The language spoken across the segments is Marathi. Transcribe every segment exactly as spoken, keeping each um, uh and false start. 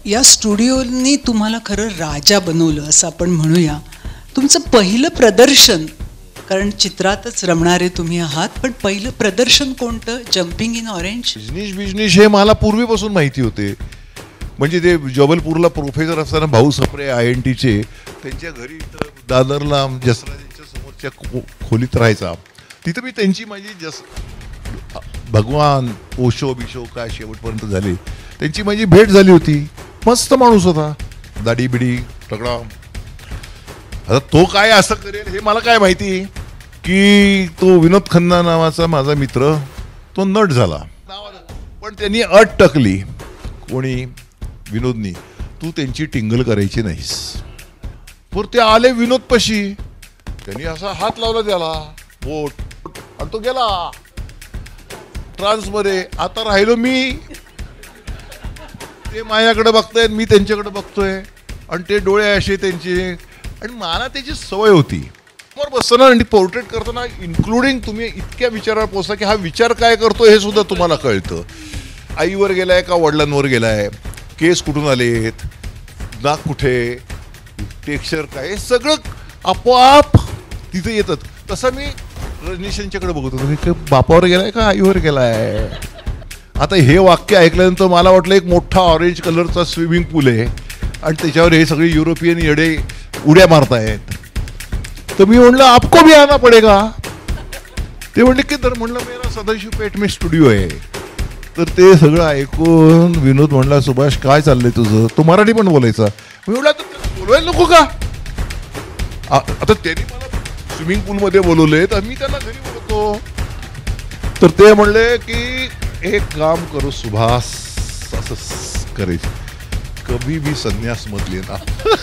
या स्टुडिओनी तुम्हाला खरं राजा बनवलं असं आपण म्हणूया. तुमचं पहिलं प्रदर्शन, कारण चित्रातच रमणारे तुम्ही आहात, पण पहिलं प्रदर्शन कोणतं? Jumping in orange. Business business हे मला पूर्वीपासून माहिती होते. म्हणजे ते जबलपूरला प्रोफेसर असताना भाऊ सप्रे आय एन टीचे, त्यांच्या घरी दादरला जसराजांच्या समोरच्या खोलीत राहायचा. तिथं मी त्यांची माझी जस भगवान ओशो बिशो काय शेवटपर्यंत झाले, त्यांची माझी भेट झाली होती. मस्त माणूस होता, दाढी बिडी तगडा. आता तो काय असं करेल हे मला काय माहिती, की तो विनोद खन्ना नावाचा माझा मित्र तो नट झाला, पण त्यांनी अट टाकली. कोणी? विनोदनी. तू त्यांची टिंगल करायची नाहीस. पर ते आले विनोद पशी, त्यांनी असा हात लावला त्याला बोट, आणि तो गेला ट्रान्स मध्ये. आता राहिलो मी. ते माझ्याकडे बघतायत, मी त्यांच्याकडे बघतोय, आणि ते डोळे असे त्यांचे. आणि मला त्याची सवय होती समोर बसताना आणि पोर्ट्रेट करताना, इन्क्लुडिंग तुम्ही इतक्या विचारावर पोहोचता की हा विचार काय करतो हे सुद्धा तुम्हाला कळतं. आईवर गेलाय का वडिलांवर गेलाय, केस कुठून आलेत, नाक कुठे, टेक्स्चर काय, हे सगळं आपोआप तिथे येतात. तसं मी रजनीशांच्याकडे बघतो, तुम्ही बापावर गेलाय का आईवर गेलाय. आता हे वाक्य ऐकल्यानंतर मला वाटलं एक मोठा ऑरेंज कलरचा स्विमिंग पूल आहे आणि त्याच्यावर हे सगळे युरोपियन येडे उड्या मारतायत. तर मी म्हणलं आपको भी आना पडेगा. ते म्हणले की तर म्हणलं मेरा सदाशिव पेठ में स्टुडिओ आहे. तर ते सगळं ऐकून विनोद म्हणला, सुभाष काय चाललंय तुझं? तो मराठी पण बोलायचा. मी म्हटलं तर बोलवायला नको का? आता त्यांनी मला स्विमिंग पूलमध्ये बोलवले तर मी त्यांना घरी बोलवतो. तर ते म्हणले की एक काम करू सुभाष, असं करायचं, कभी भी संन्यास मत लेना.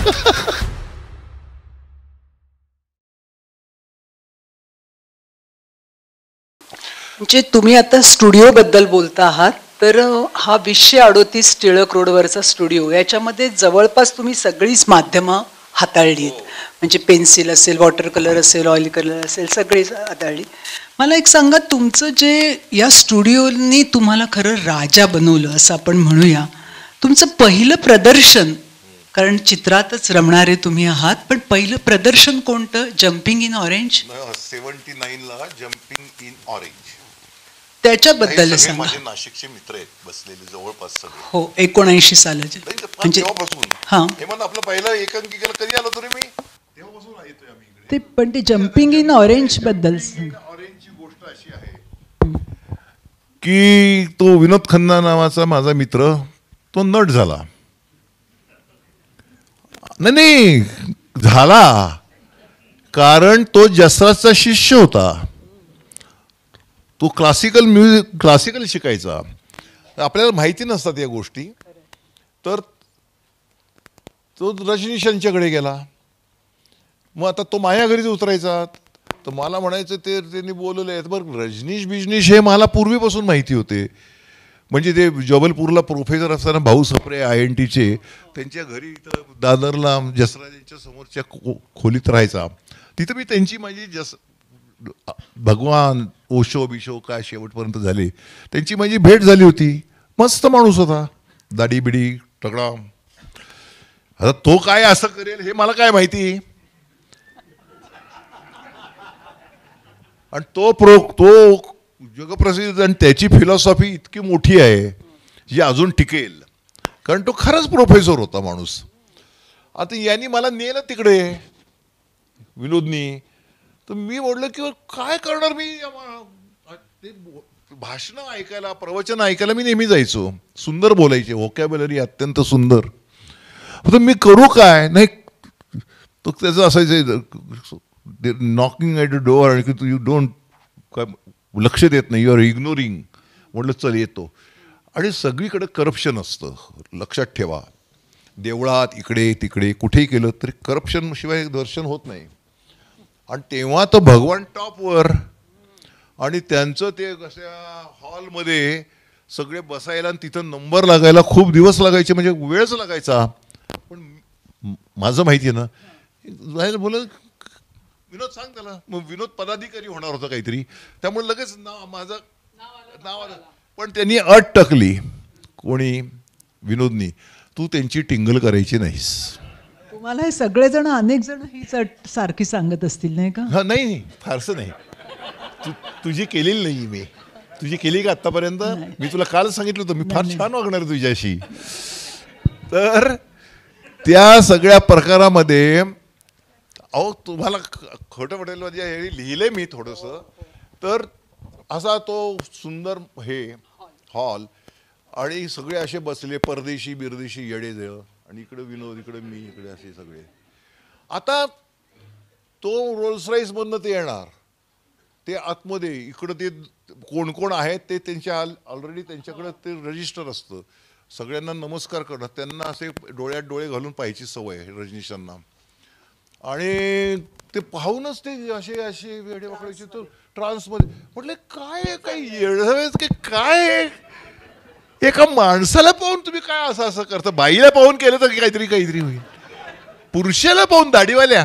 म्हणजे तुम्ही आता स्टुडिओ बद्दल बोलता आहात, तर हा वीसशे अडोतीस टिळक रोडवरचा स्टुडिओ, याच्यामध्ये जवळपास तुम्ही सगळीच माध्यमं हाताळली आहेत. म्हणजे पेन्सिल असेल, वॉटर कलर असेल, ऑइल कलर असेल, सगळीच हाताळली. मला एक सांगा, तुमचं जे या स्टुडिओनी तुम्हाला खरं राजा बनवलं असं आपण म्हणूया. तुमचं पहिलं प्रदर्शन, कारण चित्रातच रमणारे तुम्ही आहात, पण पहिलं प्रदर्शन कोणतं? Jumping in orange. Seventy nine ला जम्पिंग इन ऑरेंज. त्याच्याबद्दल सांगा. माझे नाशिकचे मित्र आहेत बसलेले जवळपास सगळे. हो, एकोणऐंशी सालाचे. म्हणजे हा, हे म्हणून आपलं पहिलं एकांकिकेला कधी आलो तरी मी तेव्हापासून येतोय आम्ही इकडे. ते पण ते जम्पिंग इन ऑरेंज बद्दल. ऑरेंजची गोष्ट अशी आहे की तो विनोद खन्ना नावाचा माझा मित्र तो नट झाला. नाही नाही झाला, कारण तो जसराजचा शिष्य होता. तो क्लासिकल म्युझिक क्लासिकल शिकायचा. आपल्याला माहिती नसतात या गोष्टी. तर तो रजनीशांच्याकडे गेला. मग आता तो माझ्या घरीच उतरायचा. तर मला म्हणायचं ते त्यांनी बोलवले. बरं, रजनीश बिजनीश हे मला पूर्वीपासून माहिती होते. म्हणजे ते जबलपूरला प्रोफेसर असताना भाऊ सप्रे आय एन टीचे, त्यांच्या घरी दादरला जसराजांच्या समोरच्या खोलीत राहायचा. तिथं मी त्यांची माझी जस भगवान ओशो बिशो काय शेवटपर्यंत झाले, त्यांची माझी भेट झाली होती. मस्त माणूस होता, दाढी बिडी तगडा. आता तो काय असं करेल हे मला काय माहिती. आणि तो प्रो तो जगप्रसिद्ध, आणि त्याची फिलॉसॉफी इतकी मोठी आहे जी अजून टिकेल, कारण तो खरंच प्रोफेसर होता माणूस. आता यांनी मला नेलं तिकडे विनोदनी. तर मी म्हटलं की काय करणार मी, भाषणं ऐकायला, प्रवचन ऐकायला मी नेहमी जायचो. सुंदर बोलायचे, व्होकॅब्युलरी अत्यंत सुंदर. तर मी करू काय? नाही, तो त्याचं असायचं नॉकिंग ॲट द डोअर, आणि की तू यू डोंट काय लक्ष देत नाही, यू आर इग्नोरिंग. म्हटलं चल येतो. आणि सगळीकडे करप्शन असतं, लक्षात ठेवा. देवळात इकडे तिकडे कुठेही केलं तरी करप्शन शिवाय दर्शन होत नाही. आणि तेव्हा तर भगवान टॉपवर, आणि त्यांचं ते कशा हॉलमध्ये सगळे बसायला आणि तिथं नंबर लागायला खूप दिवस लागायचे, म्हणजे वेळच लागायचा. पण माझं माहिती आहे ना, जायला बोल विनोद सांग त्याला. मग विनोद पदाधिकारी होणार होता काहीतरी, त्यामुळे लगेच नाव माझं नाव आलं. पण त्यांनी अट टाकली. कोणी? विनोदनी. तू त्यांची टिंगल करायची नाहीस. तुम्हाला हे सगळेजण अनेक जण हीच अट सारखी सांगत असतील नाही का? हा नाही नाही फारसं नाही. तू तुझी केलेली नाही मी. तुझी केली का आत्तापर्यंत? मी तुला काल सांगितलं होतं मी फार छान वागणार तुझ्याशी. तर त्या सगळ्या प्रकारामध्ये अहो तुम्हाला खोटं पटेल म्हणजे हे लिहिलंय मी थोडंसं. तर असा तो सुंदर हे हॉल आणि सगळे असे बसले परदेशी बिरदेशी येडे जळ आणि इकडे विनोद इकडे मी इकडे असे सगळे. आता तो रोल्स रॉईस मधनं ते येणार ते आतमध्ये इकडं ते कोण कोण आहेत ते त्यांच्या ऑलरेडी त्यांच्याकडे ते रजिस्टर असतं. सगळ्यांना नमस्कार करणं त्यांना असे डोळ्यात डोळे घालून पाहायची सवय आहे रजनीशांना. आणि ते पाहूनच ते असे असे वेडे वाकडायचे. तर ट्रान्समध्ये म्हटलं काय काय येडं की काय एका माणसाला पाहून तुम्ही काय असं असं करता. बाईला पाहून केलं तर काहीतरी काहीतरी होईल. पुरुषाला पाहून दाढीवाल्या.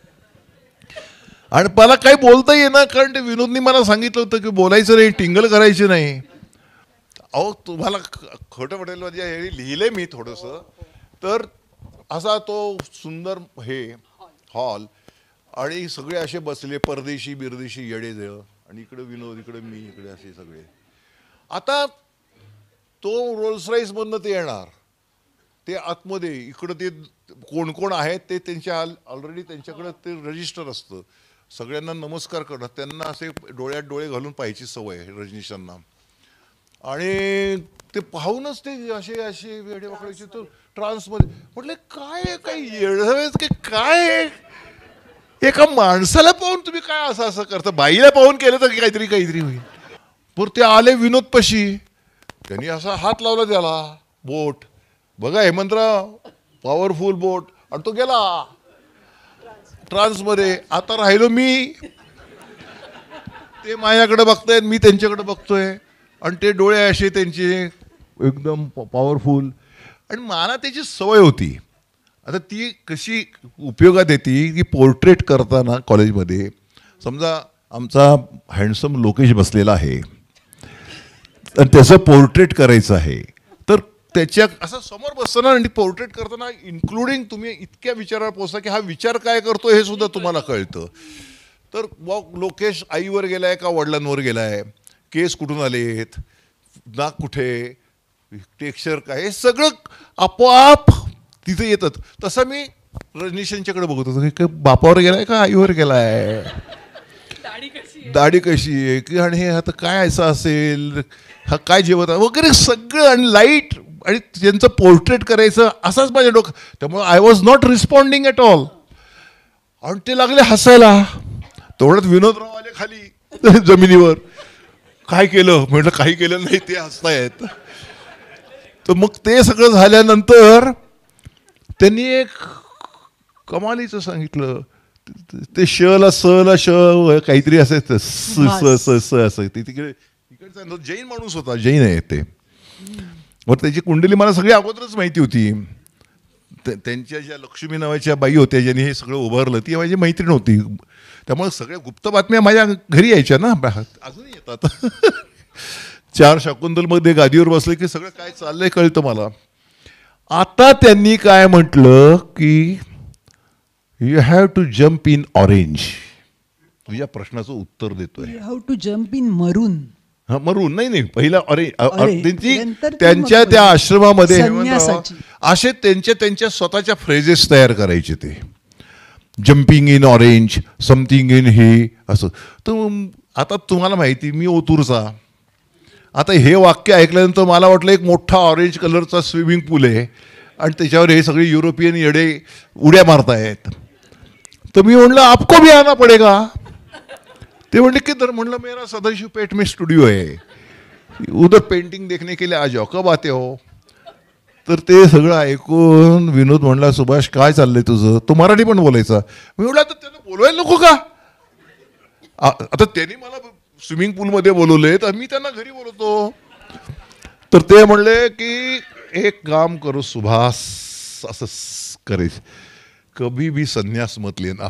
आणि मला काही बोलता येईना कारण ते विनोदनी मला सांगितलं होतं की बोलायचं नाही टिंगल करायची नाही. अहो तुम्हाला खोटं पटेल म्हणजे हे लिहिलंय मी थोडंसं. तर असा तो सुंदर हे हॉल आणि सगळे असे बसले परदेशी बिरदेशी येडे जळ आणि इकडे विनोद इकडे मी इकडे असे सगळे. आता तो रोल्स रॉईस मधनं ते येणार ते आतमध्ये इकडं ते कोण कोण आहेत ते त्यांच्या ऑलरेडी त्यांच्याकडे ते रजिस्टर असतं. सगळ्यांना नमस्कार करणं त्यांना असे डोळ्यात डोळे घालून पाहायची सवय आहे रजनीशांना. आणि ते पाहूनच ते असे असे वेडे वाकडायचे. तर ट्रान्समध्ये म्हटलं काय काय येडं की काय एका माणसाला पाहून तुम्ही काय असं असं करता. बाईला पाहून केलं तर काहीतरी काहीतरी होईल. पर ते आले विनोद पशी. त्यांनी असा हात लावला त्याला बोट बघा हेमंतराव पॉवरफुल बोट आणि तो गेला ट्रान्समध्ये. आता राहिलो मी. ते माझ्याकडे बघतायत मी त्यांच्याकडे बघतोय आणि ते डोळे असे त्यांचे एकदम पॉवरफुल. आणि मला त्याची सवय होती. आता ती कशी उपयोगात येते की पोर्ट्रेट करताना कॉलेजमध्ये समजा आमचा हँडसम लोकेश बसलेला आहे आणि त्याचं पोर्ट्रेट करायचं आहे. तर त्याच्या असं समोर बसताना आणि पोर्ट्रेट करताना इन्क्लुडिंग तुम्ही इतक्या विचारावर पोहोचता की हा विचार काय करतो हे सुद्धा तुम्हाला कळतं. तर मग लोकेश आईवर गेलाय का वडिलांवर गेलाय, केस कुठून आलेत, नाक कुठे, टेक्स्चर काय, हे सगळं आपोआप तिथे येतात. तसं मी रजनीशांच्याकडे बघत होतो की बापावर गेलाय का आईवर गेलाय, दाढी कशी आहे की आणि हे आता काय असं असेल, हा काय जेवत आहे वगैरे सगळं. आणि लाईट आणि त्यांचं पोर्ट्रेट करायचं असाच माझ्या डोकं. त्यामुळे I was not responding at all. आणि ते लागले हसायला. तेवढ्यात विनोदराव आले खाली जमिनीवर. काय केलं म्हटलं काही केलं नाही ते हसतायत. तर मग ते सगळं झाल्यानंतर त्यांनी एक कमालीचं सांगितलं. ते श ला स ला श काहीतरी असायचं स स स स असं. ते तिकडे इकडचा जैन माणूस होता, जैन आहे ते. मग त्याची कुंडली मला सगळी अगोदरच माहिती होती. त्यांच्या ज्या लक्ष्मी नावाच्या बाई होत्या ज्यांनी हे सगळं उभारलं ती माझी मैत्रीण होती. त्यामुळे सगळ्या गुप्त बातम्या माझ्या घरी यायच्या ना, अजूनही येतात. चार शाकुंतलमध्ये गादीवर बसले की सगळं काय चाललंय कळतं मला. आता त्यांनी काय म्हटलं की you have to jump in orange. तुझ्या प्रश्नाचं उत्तर देतोय. You have to jump in maroon. हा मरून नाही नाही पहिला ऑरेंज. त्यांची नंतर ती त्यांच्या मग त्या आश्रमामध्ये संन्यासाची. असे त्यांच्या त्यांच्या स्वतःच्या फ्रेजेस तयार करायचे. ते jumping in orange, something in हे असं. तर आता तुम्हाला माहिती मी ओतूरचा. आता हे वाक्य ऐकल्यानंतर मला वाटलं एक मोठा ऑरेंज कलरचा स्विमिंग पूल आहे आणि त्याच्यावर हे सगळे युरोपियन येडे उड्या मारतायत. तर मी म्हणलं आपको भी आना पडेगा. ते म्हणले की तर म्हणलं मेरा सदाशिव पेठ में स्टुडिओ है, उधर पेंटिंग देखने के लिए आ जाओ, कब आते हो. तर ते सगळं ऐकून विनोद म्हणला सुभाष काय चाललंय तुझं. तो मराठी पण बोलायचा. मी म्हटलं आता त्यांना बोलवायला नको का. आता त्यांनी मला स्विमिंग पूलमध्ये बोलवले तर मी त्यांना घरी बोलवतो. तर ते म्हणले की एक काम करू सुभाष असं करेस कभी भी संन्यास मत लेना.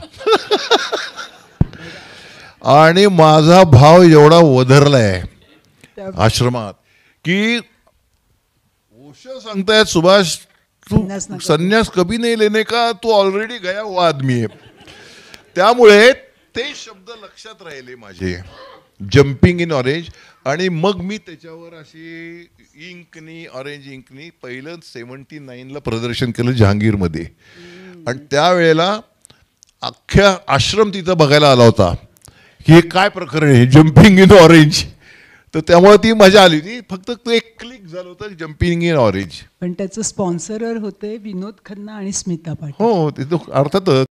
आणि माझा भाव एवढा वधरलाय आश्रमात की ओशो सांगतायत सुभाष संन्यास तू नका संन्यास कभी नाही लेने का, तू ऑलरेडी गया हुआ आदमी आहे. त्यामुळे ते शब्द लक्षात राहिले माझे, जम्पिंग इन ऑरेंज. आणि मग मी त्याच्यावर अशी इंकनी, ऑरेंज इंकनी पहिलं सेवन्टी नाईनला प्रदर्शन केलं जहांगीरमध्ये. आणि त्यावेळेला अख्ख्या आश्रम तिथं बघायला आला होता की हे काय प्रकरण आहे, जम्पिंग इन ऑरेंज. तर त्यामुळे ती मजा आली होती. फक्त ते एक क्लिक झालं होतं, जम्पिंग इन ऑरेंज. पण त्याचं स्पॉन्सरर होते विनोद खन्ना आणि स्मिता पाटील. हो, ते तो अर्थातच